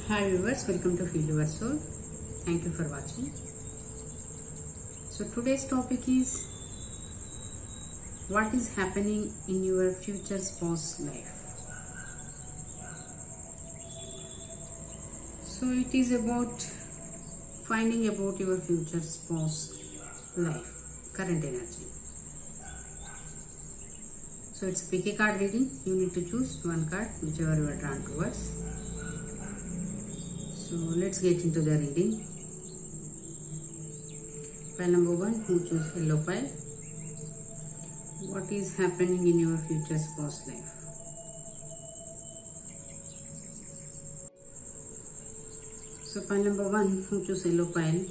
Hi viewers, welcome to Feel Your Soul. Thank you for watching. So today's topic is what is happening in your future spouse life. So it is about finding about your future spouse life, current energy. So it's pick a card reading. You need to choose one card, whichever you are drawn towards. So let's get into the reading. Pile number 1, who choose yellow pile. What is happening in your future spouse life? So pile number 1, who choose yellow pile.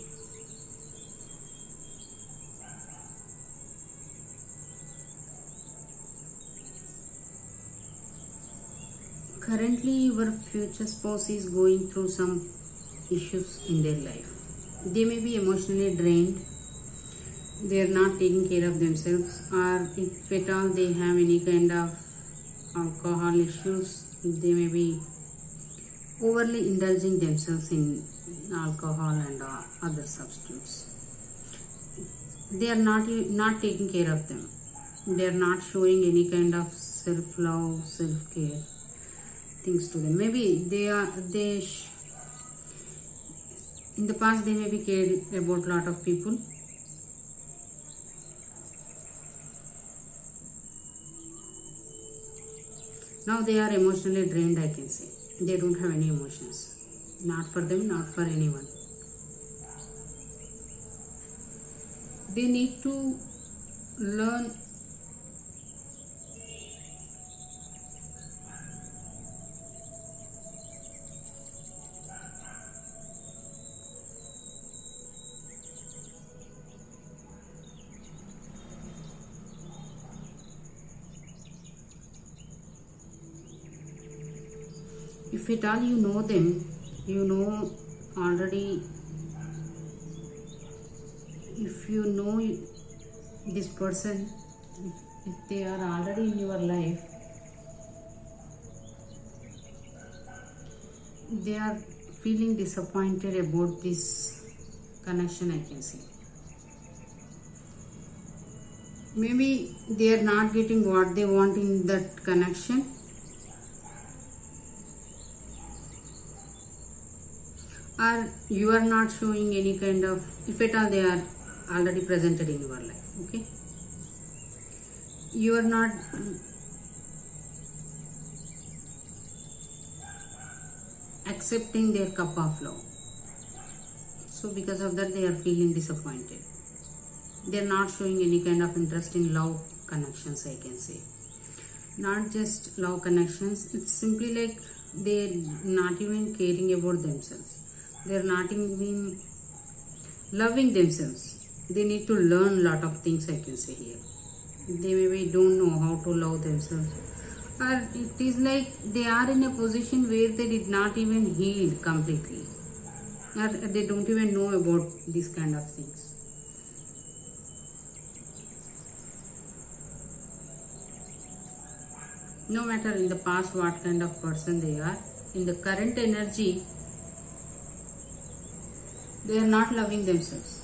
Currently, your future spouse is going through some issues in their life. They may be emotionally drained, they are not taking care of themselves, or if at all they have any kind of alcohol issues, they may be overly indulging themselves in alcohol and other substances. They are not taking care of them. They are not showing any kind of self-love, self-care things to them. Maybe in the past they may be cared about a lot of people. Now they are emotionally drained, I can say. They don't have any emotions. Not for them, not for anyone. They need to learn if at all you know them, you know already, if you know this person, if they are already in your life, they are feeling disappointed about this connection, I can say. Maybe they are not getting what they want in that connection, or you are not showing any kind of, if at all they are already presented in your life, okay, you are not accepting their cup of love. So because of that they are feeling disappointed. They are not showing any kind of interest in love connections, I can say. Not just love connections, it's simply like they are not even caring about themselves. They are not even loving themselves. They need to learn a lot of things, I can say here. They maybe don't know how to love themselves. Or it is like they are in a position where they did not even heal completely. Or they don't even know about these kind of things. No matter in the past what kind of person they are, in the current energy, they are not loving themselves.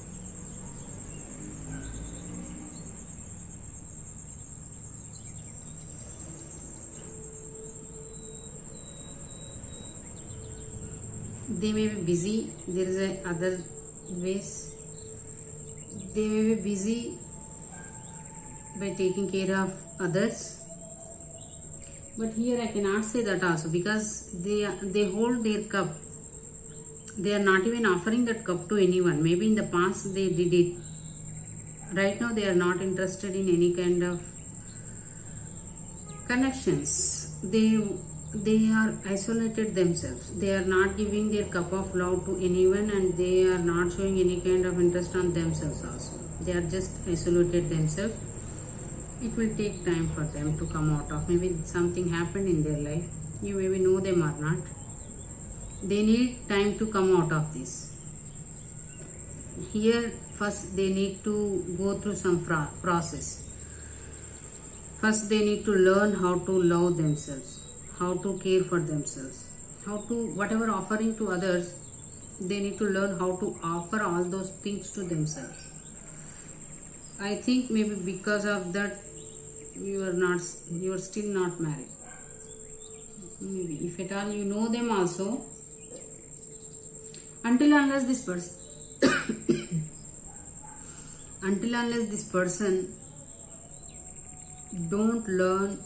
They may be busy. There is other ways. They may be busy by taking care of others. But here I cannot say that also, because they hold their cup. They are not even offering that cup to anyone. Maybe in the past they did it. Right now they are not interested in any kind of connections. They are isolated themselves. They are not giving their cup of love to anyone, and they are not showing any kind of interest on themselves also. They are just isolated themselves. It will take time for them to come out of. Maybe something happened in their life. You maybe know them or not. They need time to come out of this. Here first they need to go through some process. First they need to learn how to love themselves, how to care for themselves, whatever offering to others, they need to learn how to offer all those things to themselves. I think maybe because of that you are still not married. Maybe if at all you know them also, until unless this person don't learn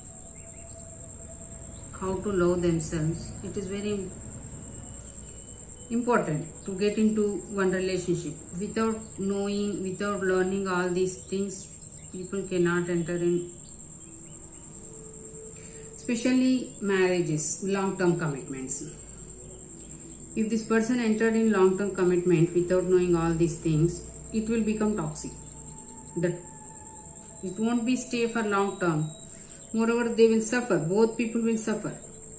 how to love themselves, it is very important to get into one relationship. Without knowing, without learning all these things, people cannot enter in, especially marriages, long-term commitments. If this person entered in long-term commitment without knowing all these things, it will become toxic. That it won't be stay for long term. Moreover, they will suffer. Both people will suffer.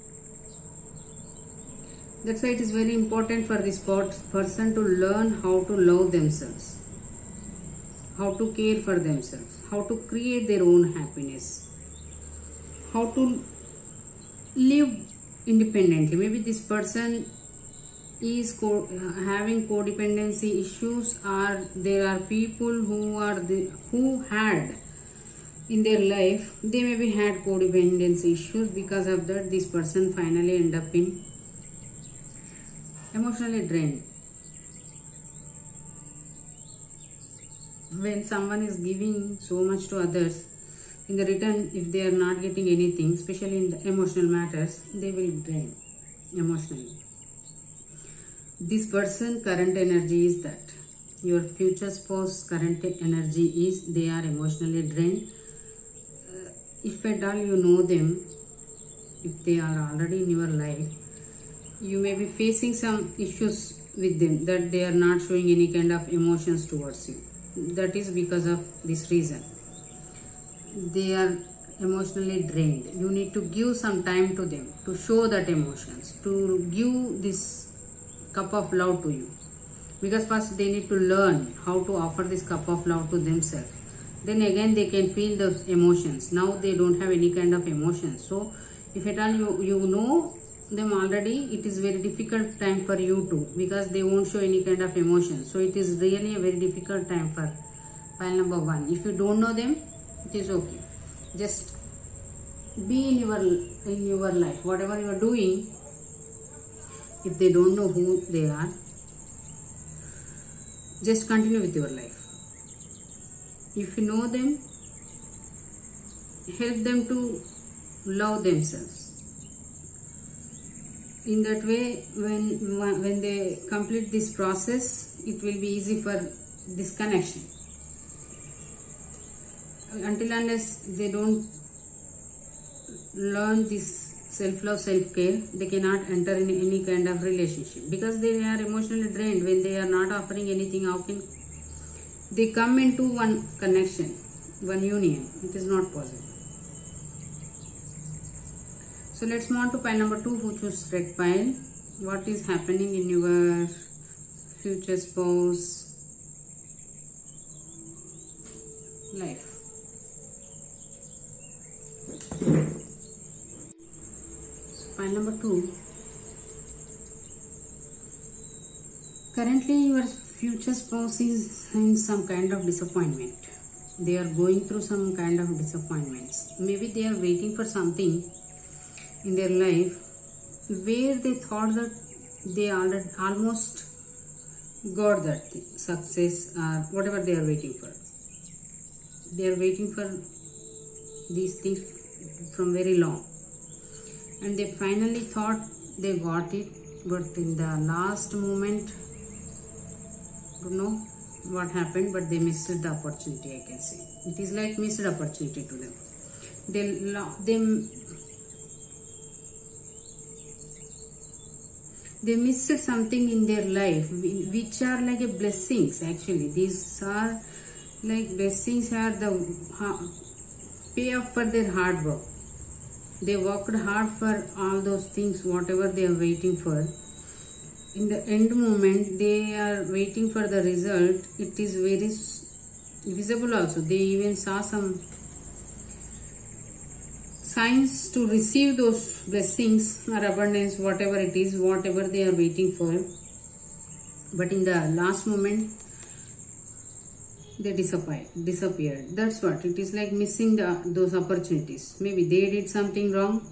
That's why it is very important for this person to learn how to love themselves, how to care for themselves, how to create their own happiness, how to live independently. Maybe this person is having codependency issues, or there are people who had in their life, they maybe had codependency issues. Because of that, this person finally end up in emotionally drained. When someone is giving so much to others, in the return, if they are not getting anything, especially in the emotional matters, they will drain emotionally. This person current energy is that. Your future spouse current energy is they are emotionally drained. If at all you know them, if they are already in your life, you may be facing some issues with them, that they are not showing any kind of emotions towards you. That is because of this reason. They are emotionally drained. You need to give some time to them to show that emotions, to give this cup of love to you. Because first they need to learn how to offer this cup of love to themselves. Then again they can feel those emotions. Now they don't have any kind of emotions. So if at all you know them already, it is very difficult time for you too, because they won't show any kind of emotions. So it is really a very difficult time for pile number 1. If you don't know them, it is okay. Just be in your life. Whatever you are doing, if they don't know who they are, just continue with your life. If you know them, help them to love themselves. In that way, when they complete this process, it will be easy for this connection. Until unless they don't learn this self-love, self-care, they cannot enter in any kind of relationship, because they are emotionally drained. When they are not offering anything, how can they come into one connection, one union? It is not possible. So let's move on to pile number 2, who choose red pile. What is happening in your future spouse life? Pile number 2. Currently your future spouse is in some kind of disappointment. They are going through some kind of disappointments. Maybe they are waiting for something in their life where they thought that they almost got that thing, success or whatever they are waiting for. They are waiting for these things from very long, and they finally thought they got it, but in the last moment, don't know what happened, but they missed the opportunity, I can say. It is like missed opportunity to them. They missed something in their life, which are like a blessings. Actually, these are like blessings, are the payoff for their hard work. They worked hard for all those things, whatever they are waiting for. In the end moment, they are waiting for the result. It is very visible also. They even saw some signs to receive those blessings or abundance, whatever it is, whatever they are waiting for. But in the last moment, they disappeared. That's what it is, like missing those opportunities. Maybe they did something wrong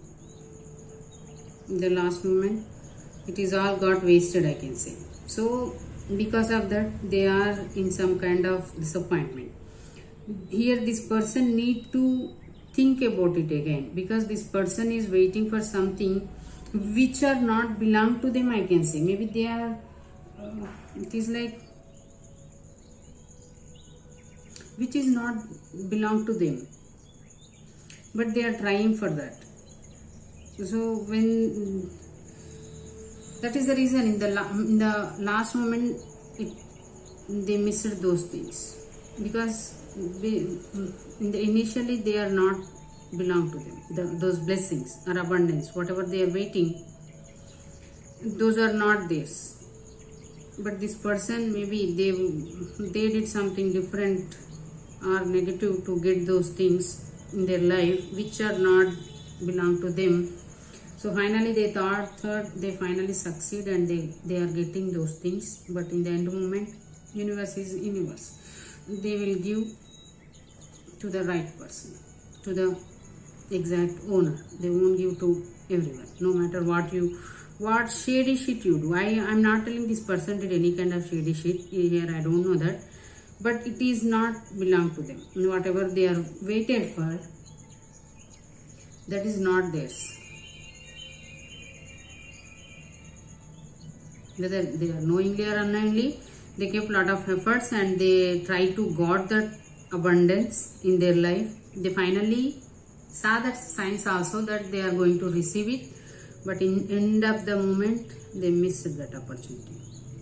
in the last moment. It is all got wasted, I can say. So because of that, they are in some kind of disappointment. Here this person need to think about it again, because this person is waiting for something which are not belong to them, I can say. Maybe they are it is like which is not belong to them, but they are trying for that. So when that is the reason in the last moment they missed those things, because initially they are not belong to them. Those blessings or abundance, whatever they are waiting, those are not theirs. But this person, maybe they did something different or negative to get those things in their life which are not belong to them. So finally they thought they finally succeed and they are getting those things. But in the end moment, universe is universe. They will give to the right person, to the exact owner. They won't give to everyone, no matter what shady shit you do. I'm not telling this person did any kind of shady shit here, I don't know that, but it is not belong to them. Whatever they are waited for, that is not theirs. Whether they are knowingly or unknowingly, they kept lot of efforts and they try to got that abundance in their life. They finally saw that signs also that they are going to receive it, but in end of the moment they missed that opportunity.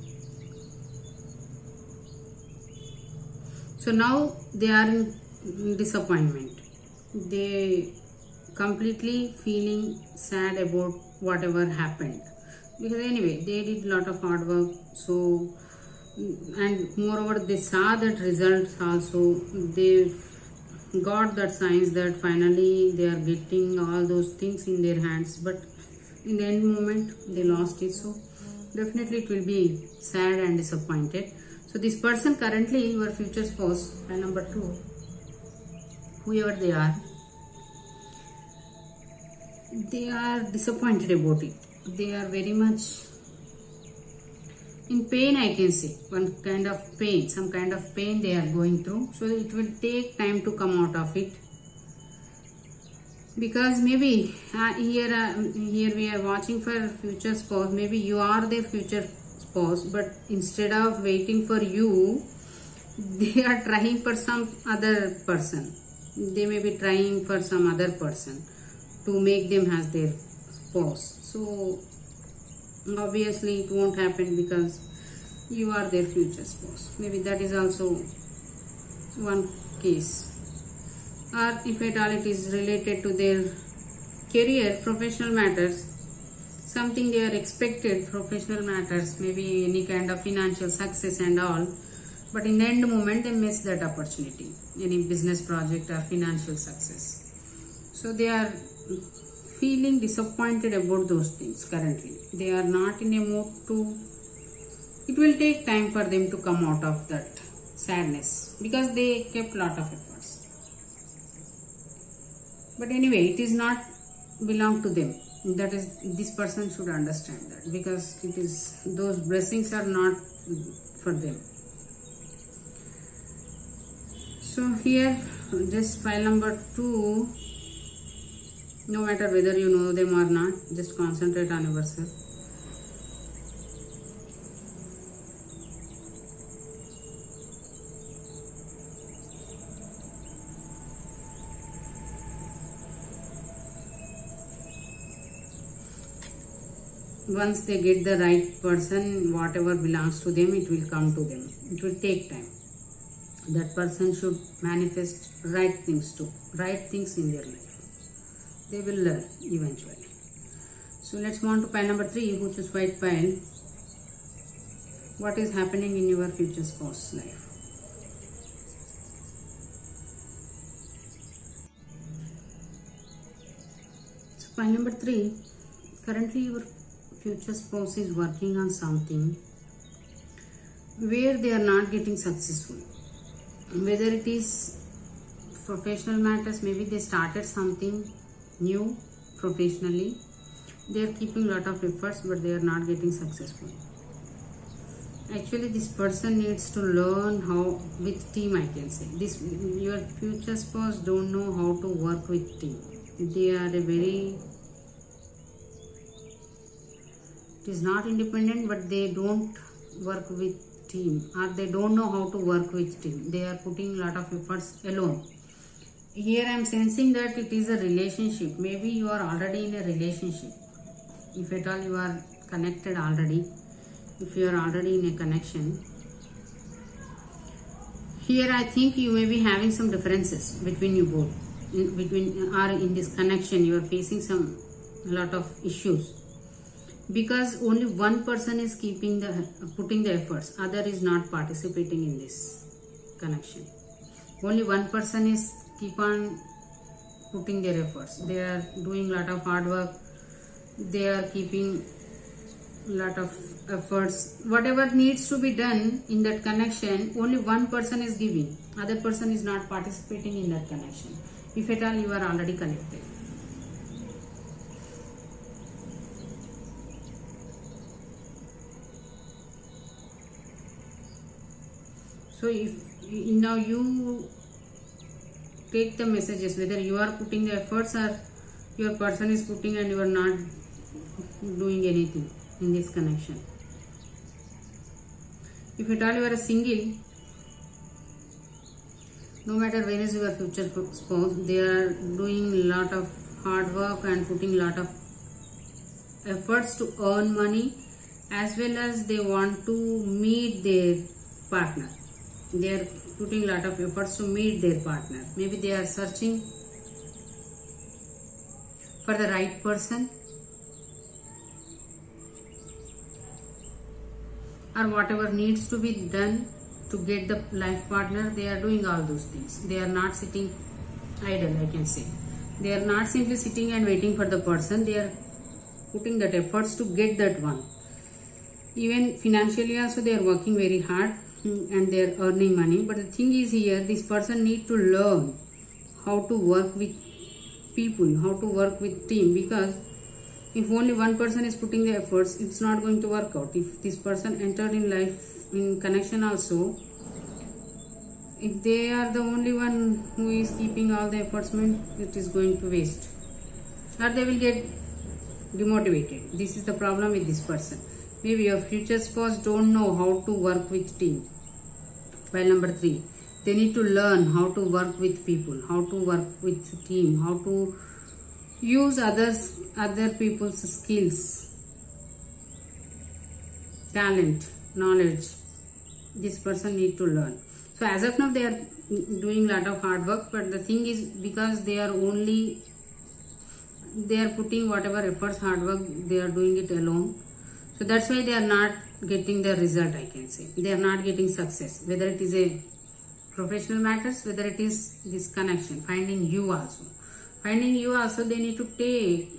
So now they are in disappointment. They completely feeling sad about whatever happened, because anyway they did lot of hard work. So, and moreover they saw that results also. They got that signs that finally they are getting all those things in their hands, but in the end moment they lost it. So definitely it will be sad and disappointed. So this person currently, your future spouse, and number 2, whoever they are disappointed about it. They are very much in pain, I can say. One kind of pain, some kind of pain they are going through. So it will take time to come out of it, because maybe here we are watching for future spouse. Maybe you are their future spouse, but instead of waiting for you, they are trying for some other person. They may be trying for some other person to make them as their spouse. So obviously it won't happen, because you are their future spouse. Maybe that is also one case. Or if at all it is related to their career, professional matters, something they are expected, professional matters, maybe any kind of financial success and all, but in the end moment they miss that opportunity, any business project or financial success. So they are feeling disappointed about those things currently. They are not in a mood to, it will take time for them to come out of that sadness, because they kept lot of efforts. But anyway, it is not belong to them. That is, this person should understand that, because it is, those blessings are not for them. So here, just file number 2, no matter whether you know them or not, just concentrate on yourself. Once they get the right person, whatever belongs to them, it will come to them. It will take time. That person should manifest right things too, right things in their life. They will learn eventually. So let's move on to pile number 3, which is white pile. What is happening in your future spouse's life? Point number 3, currently your future spouse is working on something where they are not getting successful. Whether it is professional matters, maybe they started something new professionally. They are keeping a lot of efforts, but they are not getting successful. Actually, this person needs to learn how with team, I can say. Your future spouse don't know how to work with team. They are it is not independent, but they don't work with team, or they don't know how to work with team. They are putting a lot of efforts alone. Here I am sensing that it is a relationship. Maybe you are already in a relationship. If at all you are connected already, if you are already in a connection, here I think you may be having some differences between you both. In this connection you are facing a lot of issues, because only one person is putting the efforts, other is not participating in this connection. Only one person is keep on putting their efforts. They are doing a lot of hard work. They are keeping a lot of efforts. Whatever needs to be done in that connection, only one person is giving. Other person is not participating in that connection. If at all you are already connected. So if now you take the messages, whether you are putting the efforts or your person is putting and you are not doing anything in this connection. If at all you are a single, no matter where is your future spouse, they are doing a lot of hard work and putting a lot of efforts to earn money, as well as they want to meet their partner. They are putting a lot of efforts to meet their partner. Maybe they are searching for the right person, or whatever needs to be done to get the life partner. They are doing all those things. They are not sitting idle, I can say. They are not simply sitting and waiting for the person. They are putting that efforts to get that one. Even financially also they are working very hard and they are earning money. But the thing is here, this person need to learn how to work with people, how to work with team, because if only one person is putting the efforts, it's not going to work out. If this person entered in life in connection also, if they are the only one who is keeping all the efforts, it is going to waste, or they will get demotivated. This is the problem with this person. Maybe your future spouse don't know how to work with team. File number 3, they need to learn how to work with people, how to work with team, how to use other people's skills, talent, knowledge. This person need to learn. So as of now they are doing a lot of hard work, but the thing is, because they are putting whatever efforts, hard work, they are doing it alone. So that's why they are not getting the result, I can say. They are not getting success, whether it is a professional matters, whether it is this connection, finding you also. Finding you also, they need to take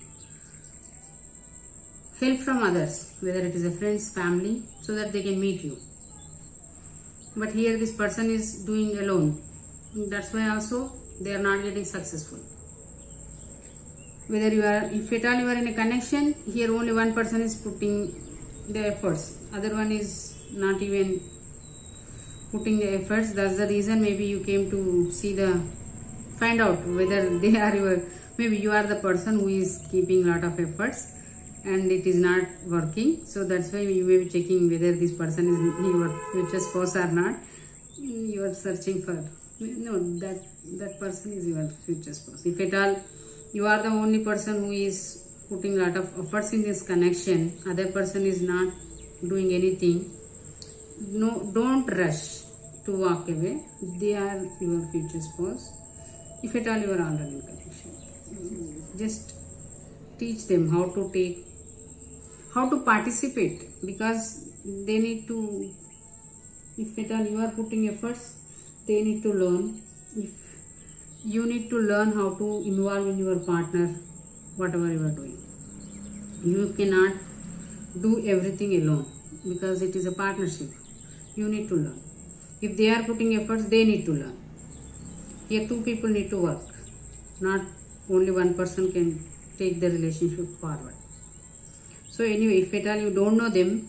help from others, whether it is a friends, family, so that they can meet you. But here this person is doing alone. That's why also they are not getting successful. Whether you are, if at all you are in a connection, here only one person is putting the efforts, other one is not even putting the efforts. That's the reason maybe you came to find out whether they are maybe you are the person who is keeping a lot of efforts and it is not working. So that's why you may be checking whether this person is your future spouse or not. You are searching for, no, that person is your future spouse. If at all you are the only person who is putting a lot of efforts in this connection, other person is not doing anything, no, don't rush to walk away. They are your future spouse. If at all you are already in connection, just teach them how to participate, because they need to, if at all you are putting efforts, they need to learn. If you need to learn how to involve in your partner whatever you are doing. You cannot do everything alone because it is a partnership. You need to learn. If they are putting efforts, they need to learn. Here two people need to work. Not only one person can take the relationship forward. So anyway, if at all you don't know them,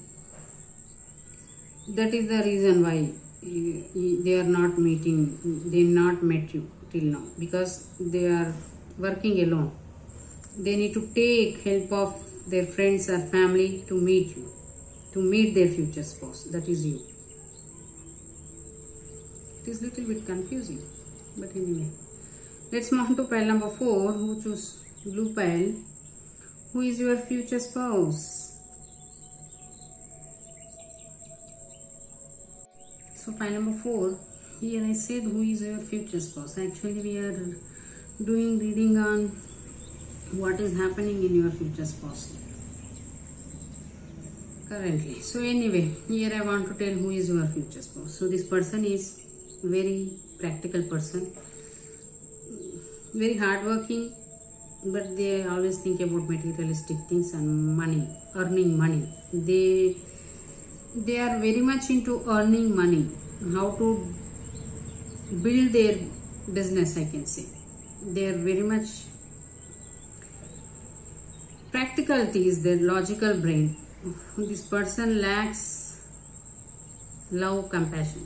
that is the reason why they are not meeting, they not met you till now, because they are working alone. They need to take help of their friends or family to meet you, to meet their future spouse, that is you. It is little bit confusing, but anyway. Let's move on to pile number 4. Who choose blue pile? Who is your future spouse? So pile number 4, here I said who is your future spouse. Actually we are doing reading on what is happening in your future spouse currently. So anyway, here I want to tell who is your future spouse. So this person is very practical person, very hardworking, but they always think about materialistic things and money, earning money. They are very much into earning money, how to build their business, I can say. They are very much practicality is their logical brain. This person lacks love, compassion.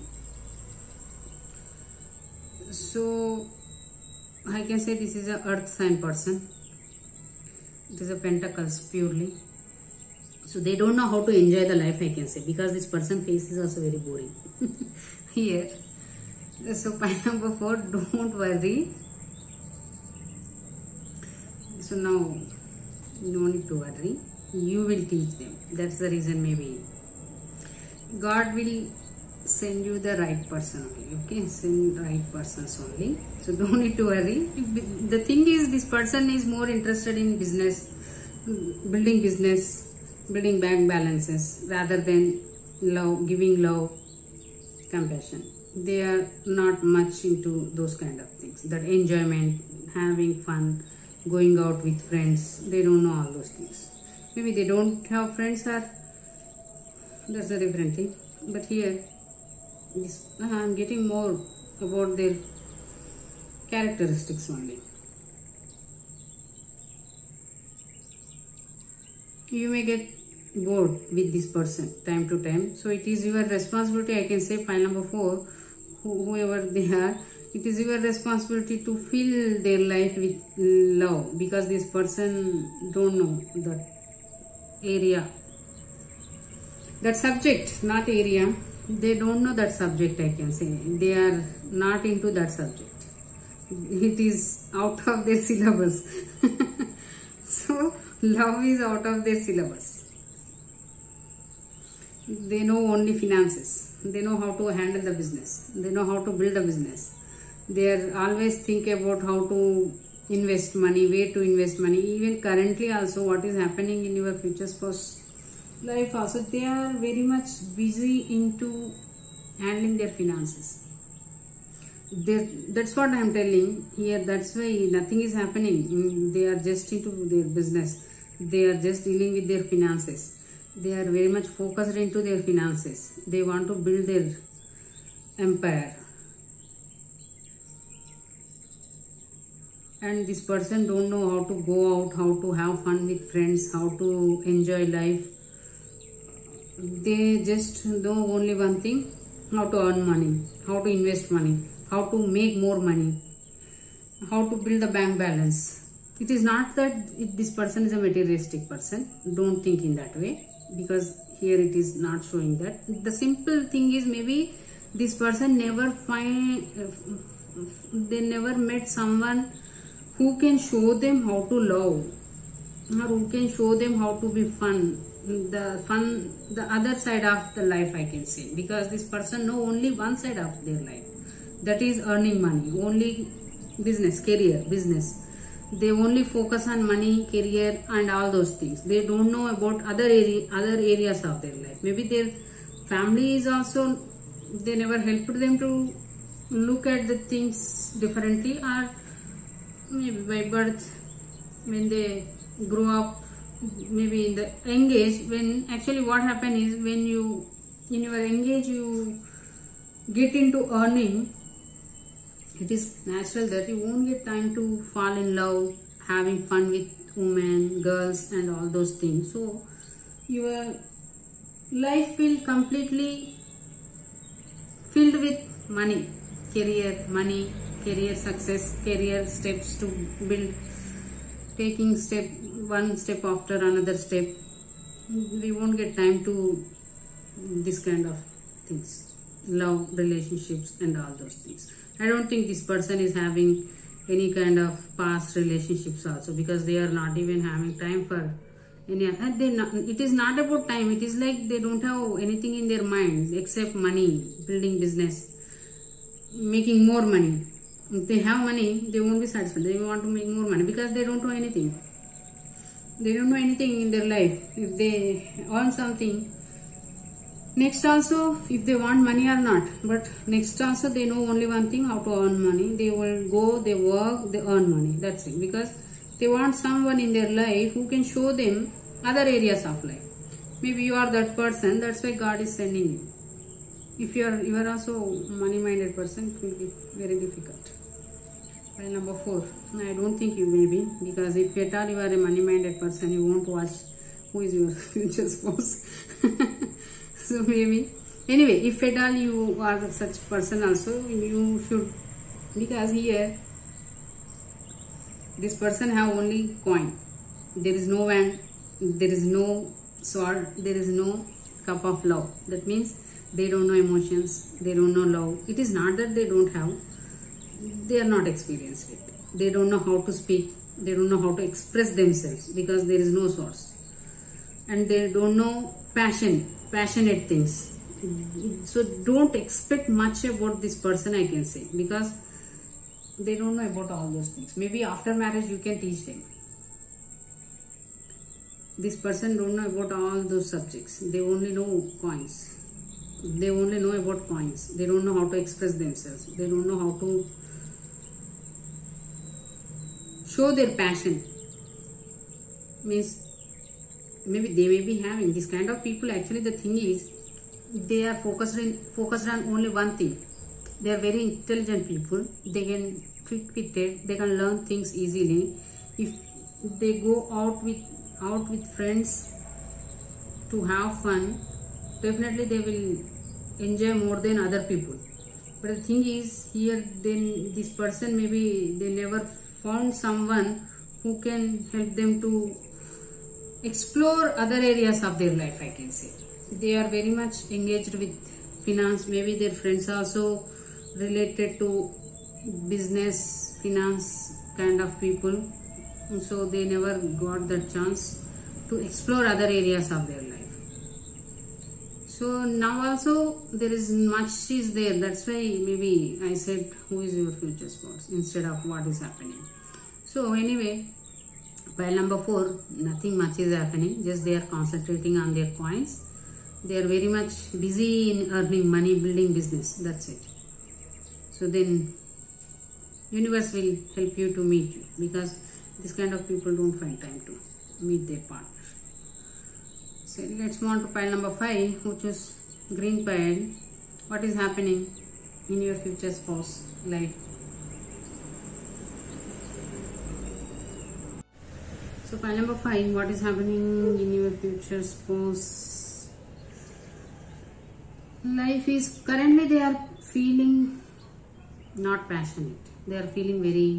So I can say this is a earth sign person. It is a pentacles purely. So they don't know how to enjoy the life, I can say, because this person face is also very boring. Here. So point number 4, don't worry. So now, no need to worry. You will teach them. That's the reason maybe. God will send you the right person only. Okay, send right persons only. So don't need to worry. The thing is, this person is more interested in business, building bank balances rather than love, giving love, compassion. They are not much into those kind of things. That enjoyment, having fun, going out with friends. They don't know all those things. Maybe they don't have friends, or that's a different thing. But here, I'm getting more about their characteristics only. You may get bored with this person time to time. So it is your responsibility, I can say, file number 4, whoever they are, it is your responsibility to fill their life with love, because this person don't know that area, that subject, not area. They don't know that subject, I can say. They are not into that subject. It is out of their syllabus. So love is out of their syllabus. They know only finances. They know how to handle the business. They know how to build a business. They are always think about how to invest money, where to invest money. Even currently also what is happening in your future spouse life also, they are very much busy into handling their finances. That's what I am telling here. That's why nothing is happening. They are just into their business. They are just dealing with their finances. They are very much focused into their finances. They want to build their empire. And this person don't know how to go out, how to have fun with friends, how to enjoy life. They just know only one thing: how to earn money, how to invest money, how to make more money, how to build a bank balance. It is not that this person is a materialistic person. Don't think in that way, because here it is not showing that. The simple thing is, maybe this person never they never met someone who can show them how to love, or who can show them how to be fun, the other side of the life, I can say, because this person know only one side of their life, that is earning money, only business, career, business. They only focus on money, career and all those things. They don't know about other areas of their life. Maybe their family is also, they never helped them to look at the things differently, or maybe by birth when they grow up, maybe in the young age, when actually what happens is when you in your young age you get into earning, it is natural that you won't get time to fall in love, having fun with women, girls and all those things. So your life will completely filled with money, career success, career steps to build, taking one step after another step. We won't get time to this kind of things, love, relationships and all those things. I don't think this person is having any kind of past relationships also, because they are not even having time for any. It is not about time. It is like they don't have anything in their mind except money, building business, making more money. If they have money, they won't be satisfied. They want to make more money because they don't know anything. They don't know anything in their life. If they earn something, next also, if they want money or not, but next also they know only one thing, how to earn money. They will go, they work, they earn money. That's it. Because they want someone in their life who can show them other areas of life. Maybe you are that person, that's why God is sending you. If you are also money-minded person, it will be very difficult. File number 4. I don't think you may be, because if at all you are a money-minded person, you won't watch who is your future spouse. So maybe, anyway, if at all you are such person also, you should, because here, this person have only coin. There is no wand, there is no sword, there is no cup of love. That means they don't know emotions, they don't know love. It is not that they don't have, they are not experienced it. They don't know how to speak, they don't know how to express themselves, because there is no source. And they don't know passionate things. So don't expect much about this person, I can say, because they don't know about all those things. Maybe after marriage you can teach them. This person don't know about all those subjects. They only know coins. They only know about coins. They don't know how to express themselves. They don't know how to show their passion. Means maybe they may be having this kind of people. Actually, the thing is, they are focused on only one thing. They are very intelligent people. They can quick witted. They can learn things easily. If they go out with friends to have fun, definitely they will enjoy more than other people. But the thing is, here then this person, maybe they never found someone who can help them to explore other areas of their life, I can say. They are very much engaged with finance. Maybe their friends also related to business, finance kind of people. And so they never got the chance to explore other areas of their life. So now also there is much is there. That's why maybe I said who is your future spouse instead of what is happening. So anyway, pile number 4, nothing much is happening. Just they are concentrating on their coins. They are very much busy in earning money, building business. That's it. So then universe will help you to meet you, because this kind of people don't find time to meet their partner. So let's move on to pile number 5, which is green pile. What is happening in your future spouse life? So pile number 5, what is happening in your future spouse life is, currently they are feeling not passionate. They are feeling very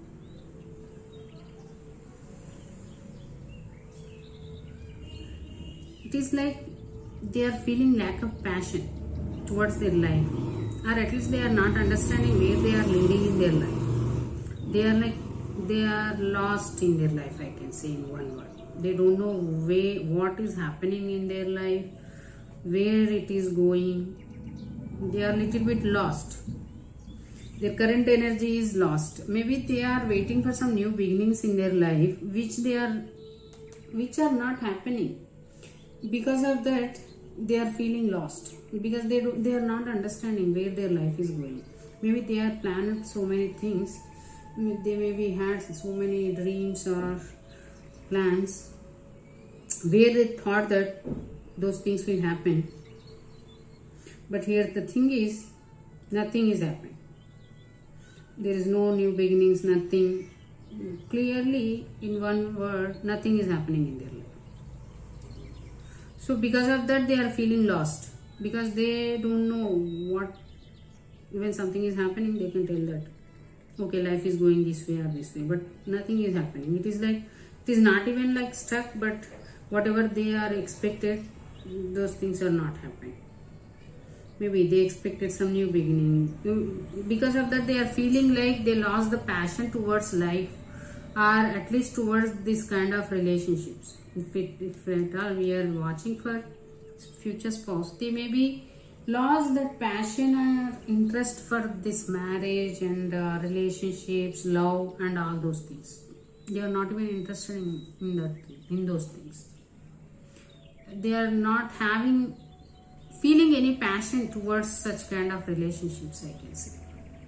it is like they are feeling lack of passion towards their life, or at least they are not understanding where they are leading in their life. They are lost in their life, I can say in one word. They don't know what is happening in their life, where it is going. They are little bit lost. Their current energy is lost. Maybe they are waiting for some new beginnings in their life, which are not happening. Because of that, they are feeling lost, because they are not understanding where their life is going. Maybe they are planned so many things, They maybe had so many dreams or plans where they thought that those things will happen. But here the thing is, nothing is happening. There is no new beginnings, nothing. Clearly, in one word, nothing is happening in their life. So because of that, they are feeling lost. Because they don't know what, when something is happening, they can tell that, okay, life is going this way or this way. But nothing is happening. It is like, it is not even like stuck, but whatever they are expected, those things are not happening. Maybe they expected some new beginning. Because of that, they are feeling like they lost the passion towards life, or at least towards this kind of relationships. If at all we are watching for future spouse, they may be lost that passion or interest for this marriage and relationships, love and all those things. They are not even interested in those things. They are not feeling any passion towards such kind of relationships, I can say.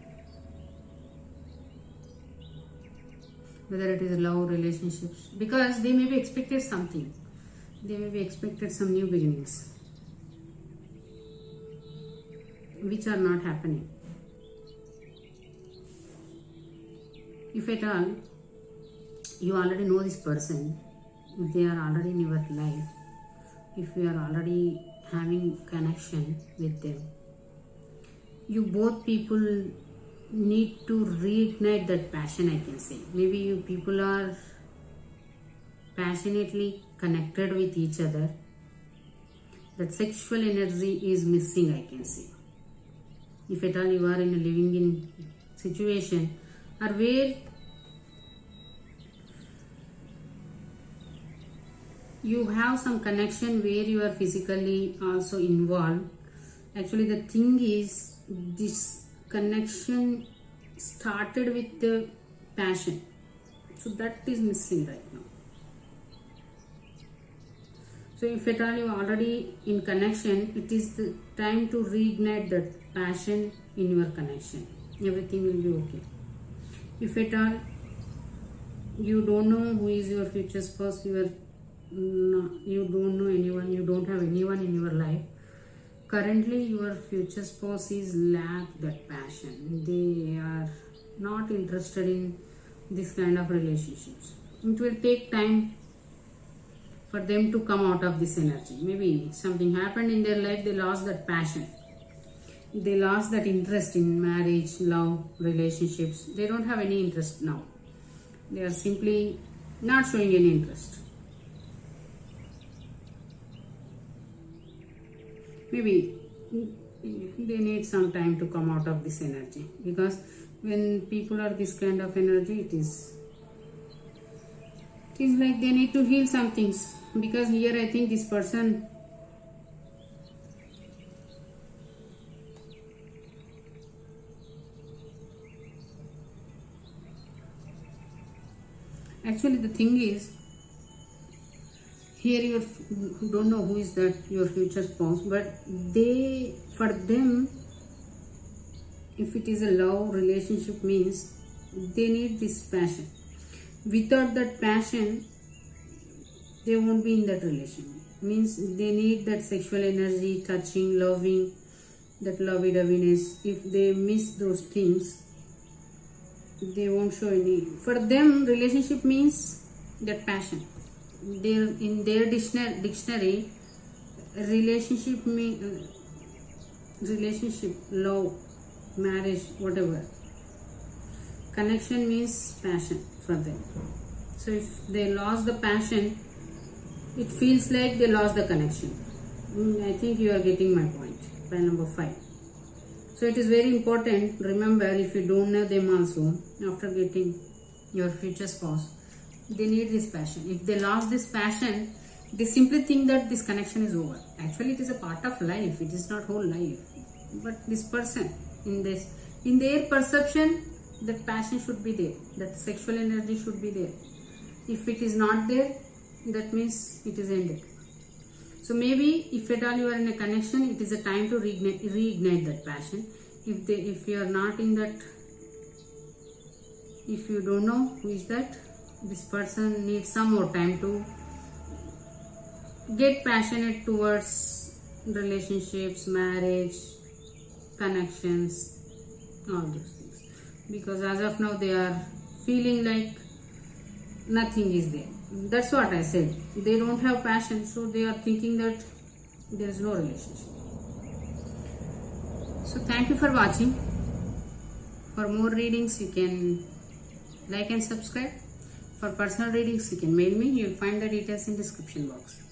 Whether it is love, relationships, because they may be expected something. They may be expected some new beginnings, which are not happening. If at all, you already know this person, if they are already in your life, if you are already having connection with them, you both people need to reignite that passion, I can say. Maybe you people are passionately connected with each other. That sexual energy is missing, I can say. If at all you are in a living in situation or where you have some connection where you are physically also involved. Actually, the thing is, this connection started with the passion. So that is missing right now. So if at all you are already in connection, it is the time to reignite that passion in your connection. Everything will be okay. If at all you don't know who is your future spouse, you don't know anyone, you don't have anyone in your life, currently your future spouse is lack that passion. They are not interested in this kind of relationships. It will take time for them to come out of this energy. Maybe something happened in their life, they lost that passion. They lost that interest in marriage, love, relationships. They don't have any interest now. They are simply not showing any interest. Maybe they need some time to come out of this energy, because when people are this kind of energy, it is like they need to heal some things. Because here I think this person actually, the thing is, here you don't know who is that your future spouse, but for them, if it is a love relationship, means they need this passion. Without that passion, they won't be in that relation. Means they need that sexual energy, touching, loving, that lovey-doveyness. If they miss those things, they won't show any. For them, relationship means that passion. In their dictionary, relationship, love, marriage, whatever. Connection means passion for them. So if they lost the passion, it feels like they lost the connection. I think you are getting my point. Point number 5. So it is very important. Remember, if you don't know them also, after getting your future spouse, they need this passion. If they lost this passion, they simply think that this connection is over. Actually, it is a part of life. It is not whole life. But this person, in their perception, that passion should be there. That sexual energy should be there. If it is not there, that means it is ended. So maybe if at all you are in a connection, it is a time to reignite that passion. If you are not in that If you don't know who is that, this person needs some more time to get passionate towards relationships, marriage, connections, all those things. Because as of now they are feeling like nothing is there. That's what I said. They don't have passion, so they are thinking that there is no relationship. So thank you for watching. For more readings, you can like and subscribe. For personal readings, you can mail me. You will find the details in description box.